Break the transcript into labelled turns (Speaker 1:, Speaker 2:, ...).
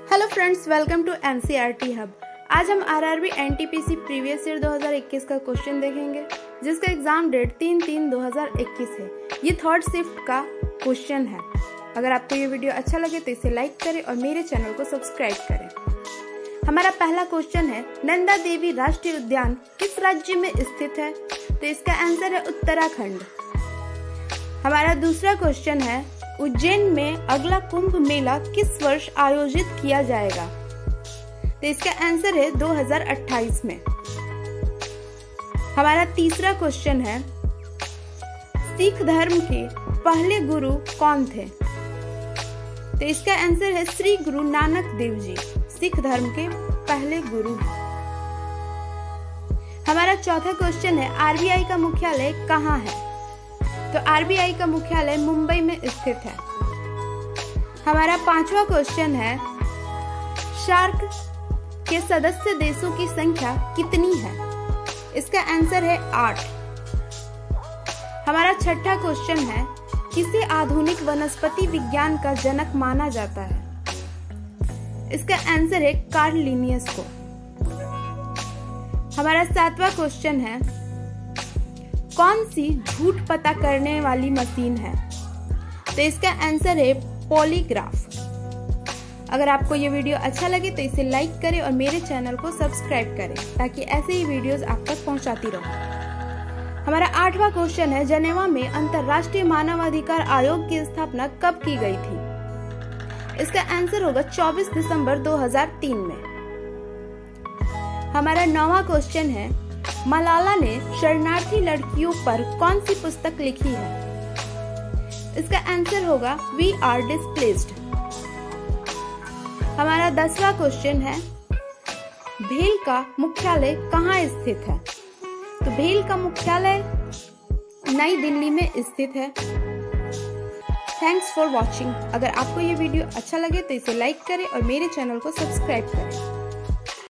Speaker 1: Hello friends, welcome to NCERT hub. आज हम RRB NTPC previous year 2021 का question देखेंगे, जिसका एग्जाम डेट 3/3/2021 है। ये थर्ड शिफ्ट का क्वेश्चन है। अगर आपको ये वीडियो अच्छा लगे तो इसे लाइक करें और मेरे चैनल को सब्सक्राइब करें। हमारा पहला क्वेश्चन है, नंदा देवी राष्ट्रीय उद्यान किस राज्य में स्थित है? तो इसका आंसर है उत्तराखंड। हमारा दूसरा क्वेश्चन है, उज्जैन में अगला कुंभ मेला किस वर्ष आयोजित किया जाएगा? तो इसका आंसर है 2028 में। हमारा तीसरा क्वेश्चन है, सिख धर्म के पहले गुरु कौन थे? तो इसका आंसर है श्री गुरु नानक देव जी, सिख धर्म के पहले गुरु। हमारा चौथा क्वेश्चन है, आरबीआई का मुख्यालय कहाँ है? तो आरबीआई का मुख्यालय मुंबई में स्थित है। हमारा पांचवा क्वेश्चन है, सार्क के सदस्य देशों की संख्या कितनी है? इसका आंसर है 8। हमारा छठा क्वेश्चन है, किसे आधुनिक वनस्पति विज्ञान का जनक माना जाता है? इसका आंसर है कार्ल लिनियस को। हमारा सातवां क्वेश्चन है, कौन सी झूठ पता करने वाली मशीन है? तो इसका आंसर है पॉलीग्राफ। अगर आपको ये वीडियो अच्छा लगे तो इसे लाइक करें और मेरे चैनल को सब्सक्राइब करें, ताकि ऐसे ही वीडियोस आप तक पहुंचाती रहूं। हमारा आठवां क्वेश्चन है, जेनेवा में अंतर्राष्ट्रीय मानवाधिकार आयोग की स्थापना कब की गई थी? इसका आंसर होगा 24 दिसंबर 2003 में। हमारा 9वां क्वेश्चन है, मलाला ने शरणार्थी लड़कियों पर कौन सी पुस्तक लिखी है? इसका आंसर होगा वी आर डिस्प्लेस्ड। हमारा 10वां क्वेश्चन है, भेल का मुख्यालय कहाँ स्थित है? तो भेल का मुख्यालय नई दिल्ली में स्थित है। Thanks for watching. अगर आपको ये वीडियो अच्छा लगे तो इसे लाइक करें और मेरे चैनल को सब्सक्राइब करें।